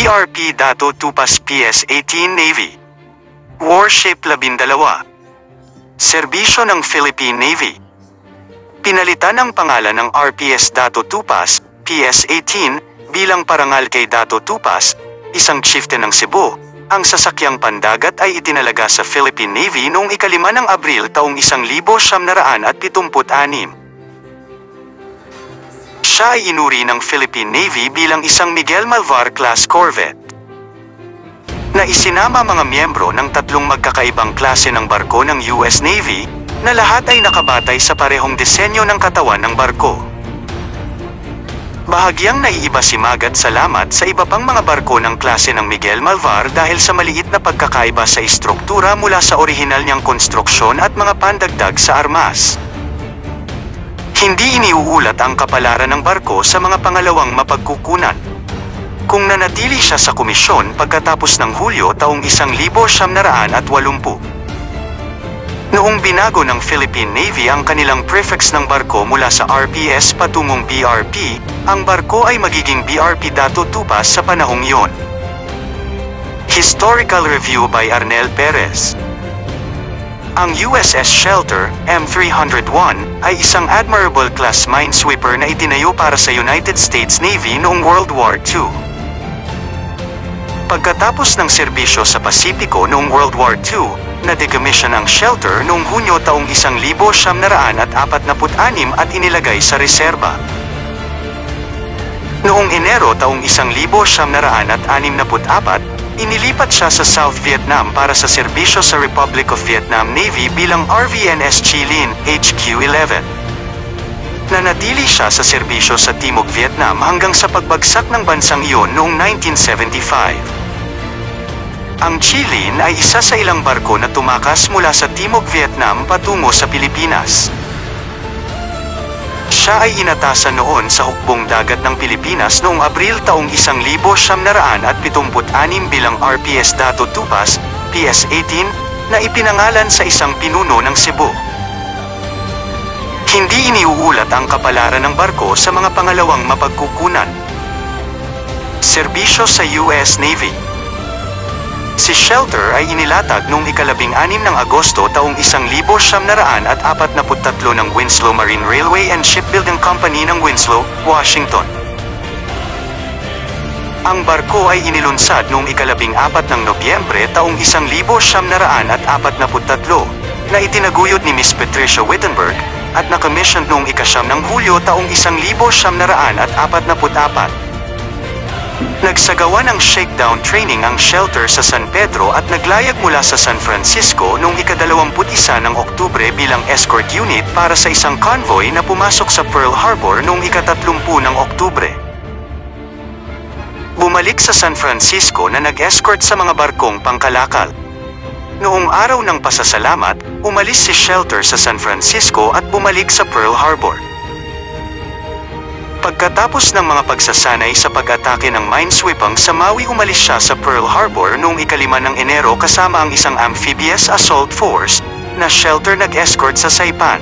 Brp Datu Tupas PS-18 Navy. Warship 12. Serbisyo ng Philippine Navy. Pinalitan ang pangalan ng RPS Datu Tupas, PS-18, bilang parangal kay Datu Tupas, isang chieftain ng Cebu. Ang sasakyang pandagat ay itinalaga sa Philippine Navy noong 5 ng Abril taong 1976. Siya ay inuri ng Philippine Navy bilang isang Miguel Malvar-class corvette na isinama mga miyembro ng 3 magkakaibang klase ng barko ng US Navy na lahat ay nakabatay sa parehong disenyo ng katawan ng barko. Bahagyang naiiba si Magat salamat sa iba pang mga barko ng klase ng Miguel Malvar dahil sa maliit na pagkakaiba sa istruktura mula sa orihinal niyang konstruksyon at mga pandagdag sa armas. Hindi iniuulat ang kapalaran ng barko sa mga pangalawang mapagkukunan. Kung nanatili siya sa komisyon pagkatapos ng Hulyo taong 1980. Noong binago ng Philippine Navy ang kanilang prefix ng barko mula sa RPS patungong BRP, ang barko ay magiging Brp Datu Tupas sa panahong iyon. Historical Review by Arnel Perez. Ang USS Shelter, M301, ay isang Admirable-class minesweeper na itinayo para sa United States Navy noong World War II. Pagkatapos ng serbisyo sa Pasipiko noong World War II, na-decommission ang Shelter noong Hunyo taong 1946 at inilagay sa reserba. Noong Enero taong 1964, inilipat siya sa South Vietnam para sa serbisyo sa Republic of Vietnam Navy bilang RVNS Chilin, HQ-11. Nanatili siya sa serbisyo sa Timog Vietnam hanggang sa pagbagsak ng bansang iyon noong 1975. Ang Chilin ay isa sa ilang barko na tumakas mula sa Timog Vietnam patungo sa Pilipinas. Siya ay inatasan noon sa hukbong dagat ng Pilipinas noong Abril taong 1976 bilang RPS Datu Tupas, PS-18, na ipinangalan sa isang pinuno ng Cebu. Hindi iniuulat ang kapalaran ng barko sa mga pangalawang mapagkukunan. Serbisyo sa US Navy. Si Shelter ay inilatag noong 16 ng Agosto taong 1943 ng Winslow Marine Railway and Shipbuilding Company ng Winslow, Washington. Ang barko ay inilunsad noong 14 ng Nobyembre taong 1943 na itinaguyod ni Miss Patricia Wittenberg at nakamisyon noong 9 ng Hulyo taong 1944. Nagsagawa ng shakedown training ang Shelter sa San Pedro at naglayag mula sa San Francisco noong 21 ng Oktubre bilang escort unit para sa isang convoy na pumasok sa Pearl Harbor noong 30 ng Oktubre. Bumalik sa San Francisco na nag-escort sa mga barkong pangkalakal. Noong araw ng pasasalamat, umalis si Shelter sa San Francisco at bumalik sa Pearl Harbor. Pagkatapos ng mga pagsasanay sa pag-atake ng minesweeping sa Maui, umalis siya sa Pearl Harbor noong 5 ng Enero kasama ang isang amphibious assault force na Shelter nag-escort sa Saipan.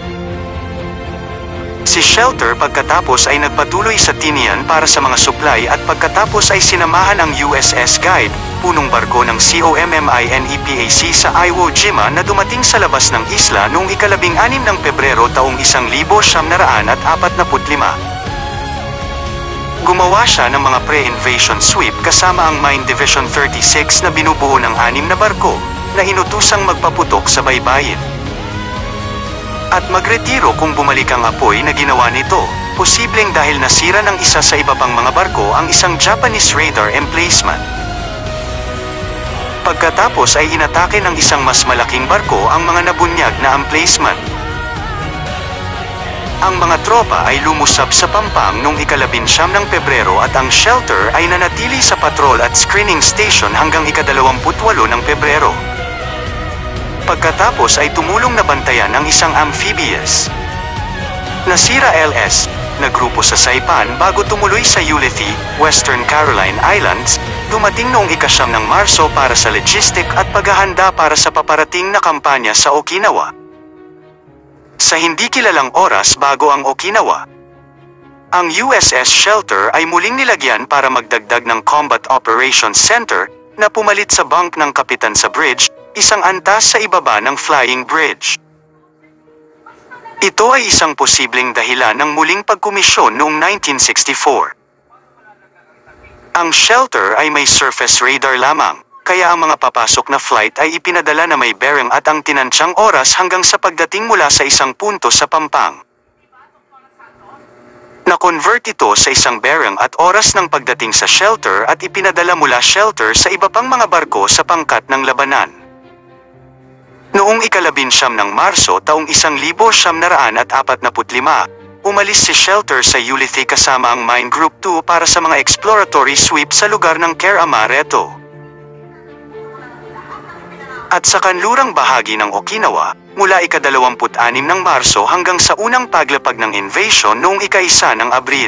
Si Shelter pagkatapos ay nagpatuloy sa Tinian para sa mga supply at pagkatapos ay sinamahan ang USS Guide, punong barko ng COMMINEPAC sa Iwo Jima na dumating sa labas ng isla noong 16 ng Pebrero taong 1945. Gumawa siya ng mga pre-invasion sweep kasama ang Mine Division 36 na binubuo ng 6 na barko na inutusang magpaputok sa baybayin at magretiro kung bumalik ang apoy na ginawa nito, posibleng dahil nasira ng isa sa iba pang mga barko ang isang Japanese radar emplacement. Pagkatapos ay inatake ng isang mas malaking barko ang mga nabunyag na emplacement. Ang mga tropa ay lumusab sa Pampang noong 19 ng Pebrero at ang Shelter ay nanatili sa patrol at screening station hanggang 28 ng Pebrero. Pagkatapos ay tumulong na bantayan ng isang amphibious Nasira LS na grupo sa Saipan bago tumuloy sa Ulithi, Western Caroline Islands, dumating noong 9 ng Marso para sa logistic at paghahanda para sa paparating na kampanya sa Okinawa. Sa hindi kilalang oras bago ang Okinawa, Ang USS Shelter ay muling nilagyan para magdagdag ng Combat Operations Center na pumalit sa bunk ng kapitan sa bridge, isang antas sa ibaba ng flying bridge. Ito ay isang posibleng dahilan ng muling pagkomisyon noong 1964. Ang Shelter ay may surface radar lamang, kaya ang mga papasok na flight ay ipinadala na may bearing at ang tinantsyang oras hanggang sa pagdating mula sa isang punto sa pampang. Na-convert ito sa isang bearing at oras ng pagdating sa Shelter at ipinadala mula Shelter sa iba pang mga barko sa pangkat ng labanan. Noong ika-19 ng Marso taong 1945, umalis si Shelter sa Ulithi kasama ang Mine Group 2 para sa mga exploratory sweep sa lugar ng Amaretto. At sa kanlurang bahagi ng Okinawa, mula ika-26 ng Marso hanggang sa unang paglapag ng invasion noong ika-1 ng Abril.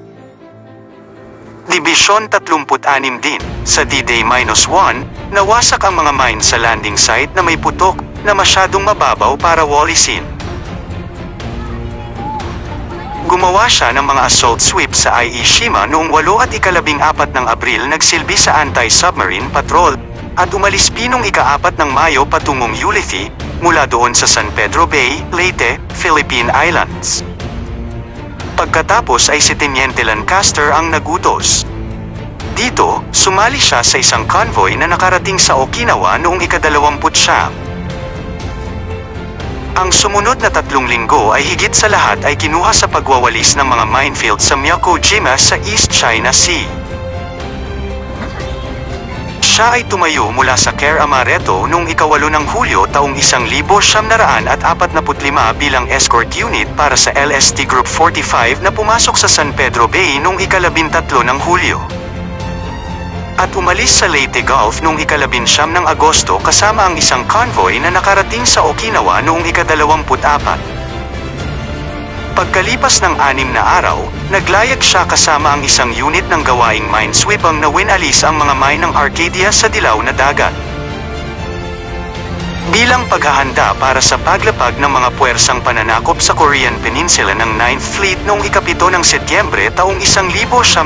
Dibisyon 36 din, sa D-Day-1, nawasak ang mga mine sa landing site na may putok na masyadong mababaw para walisin. Gumawa siya ng mga assault sweep sa Ieshima noong 8 at ika-14 ng Abril, nagsilbi sa anti-submarine patrol, at umalis pinong ika-4 ng Mayo patungong Ulithi, mula doon sa San Pedro Bay, Leyte, Philippine Islands. Pagkatapos ay si Teniente Lancaster ang nagutos. Dito, sumali siya sa isang convoy na nakarating sa Okinawa noong ika-20. Ang sumunod na 3 linggo ay higit sa lahat ay kinuha sa pagwawalis ng mga minefield sa Miyako-jima sa East China Sea. Siya ay tumayo mula sa Amaretto noong ika-8 ng Hulyo taong 1945 bilang escort unit para sa LST Group 45 na pumasok sa San Pedro Bay noong ika-13 ng Hulyo. At umalis sa Leyte Gulf noong ika-19 ng Agosto kasama ang isang convoy na nakarating sa Okinawa noong ika-24. Pagkalipas ng 6 na araw, naglayag siya kasama ang isang unit ng gawaing minesweeping na winalis ang mga mine ng Arcadia sa dilaw na dagat. Bilang paghahanda para sa paglapag ng mga puwersang pananakop sa Korean Peninsula ng 9th Fleet noong ika-7 ng Setyembre taong 1945.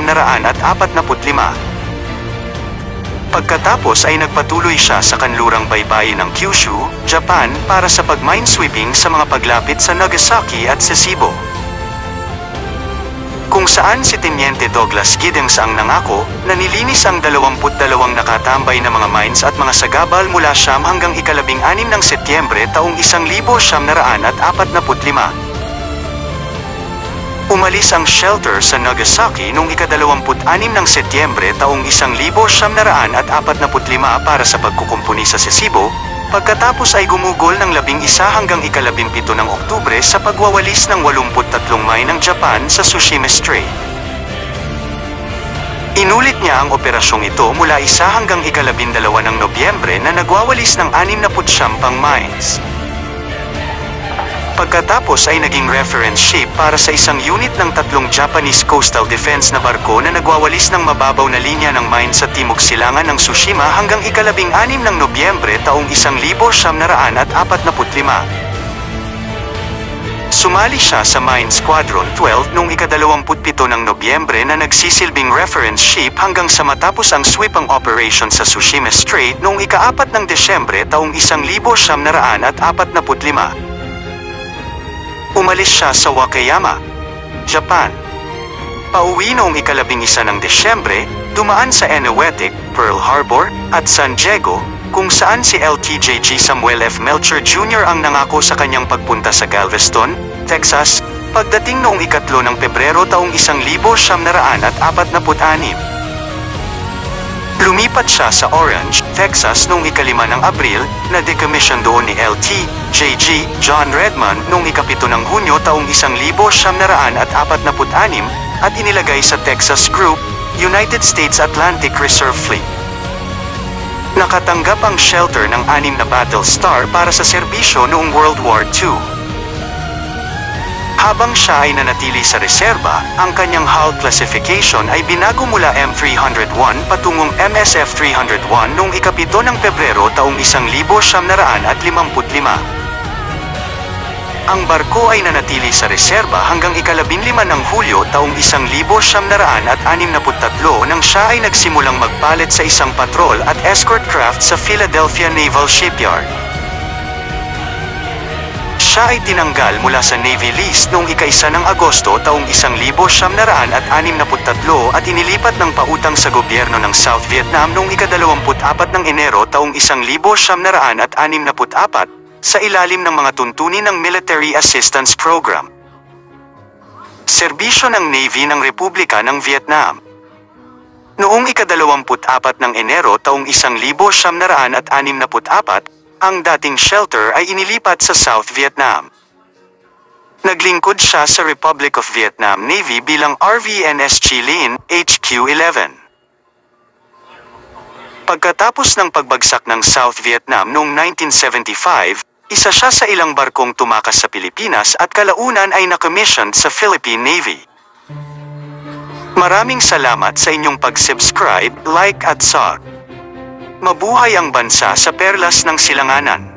Pagkatapos ay nagpatuloy siya sa kanlurang baybayin ng Kyushu, Japan para sa pag-minesweeping sa mga paglapit sa Nagasaki at Sasebo. Kung saan si Teniente Douglas Giddings ang nangako na nilinis ang 22 nakatambay na mga mines at mga sagabal mula Siyam hanggang ika-16 ng Setyembre taong 1945. Umalis ang Shelter sa Nagasaki noong ika-26 ng Setyembre taong 1945 para sa pagkukumpuni sa Sasebo, pagkatapos ay gumugol ng 11 hanggang ika-17 ng Oktubre sa pagwawalis ng 83 mine ng Japan sa Tsushima Strait. Inulit niya ang operasyong ito mula 1 hanggang ika-12 ng Nobyembre na nagwawalis ng 69 pang mines. Pagkatapos ay naging reference ship para sa isang unit ng 3 Japanese Coastal Defense na barko na nagwawalis ng mababaw na linya ng mine sa timog silangan ng Tsushima hanggang ika-16 ng Nobyembre taong 1945. Sumali siya sa Mine Squadron 12 noong ika-27 ng Nobyembre na nagsisilbing reference ship hanggang sa matapos ang sweeping operation sa Tsushima Strait noong ika-4 ng Desyembre taong 1945. Umalis siya sa Wakayama, Japan. Pauwi noong ika-11 ng Desyembre, dumaan sa Eniwetok, Pearl Harbor, at San Diego, kung saan si LTJG Samuel F. Melcher Jr. ang nangako sa kanyang pagpunta sa Galveston, Texas, pagdating noong ika-3 ng Pebrero taong 1946. Lumipat siya sa Orange, Texas noong ika-5 ng Abril, na decommission doon ni LT.J.G. John Redmond noong ika-7 ng Hunyo taong 1946 at inilagay sa Texas Group, United States Atlantic Reserve Fleet. Nakatanggap ang Shelter ng 6 na Battle Star para sa serbisyo noong World War II. Habang siya ay nanatili sa reserba, ang kanyang hull classification ay binago mula M301 patungong MSF301 noong ika-7 ng Pebrero taong 1955. Ang barko ay nanatili sa reserba hanggang ika-15 ng Hulyo taong 1963 nang siya ay nagsimulang magpalit sa isang patrol at escort craft sa Philadelphia Naval Shipyard. Siya ay tinanggal mula sa Navy list noong ika-1 ng Agosto taong 1963 at inilipat ng pautang sa gobyerno ng South Vietnam noong ika-24 ng Enero taong 1964 sa ilalim ng mga tuntunin ng Military Assistance Program. Serbisyo ng Navy ng Republika ng Vietnam. Noong ika-24 ng Enero taong 1964, ang dating shelter ay inilipat sa South Vietnam. Naglingkod siya sa Republic of Vietnam Navy bilang RVNS Chilin, HQ-11. Pagkatapos ng pagbagsak ng South Vietnam noong 1975, isa siya sa ilang barkong tumakas sa Pilipinas at kalaunan ay na-commissioned sa Philippine Navy. Maraming salamat sa inyong pag-subscribe, like at sub. Mabuhay ang bansa sa perlas ng silanganan.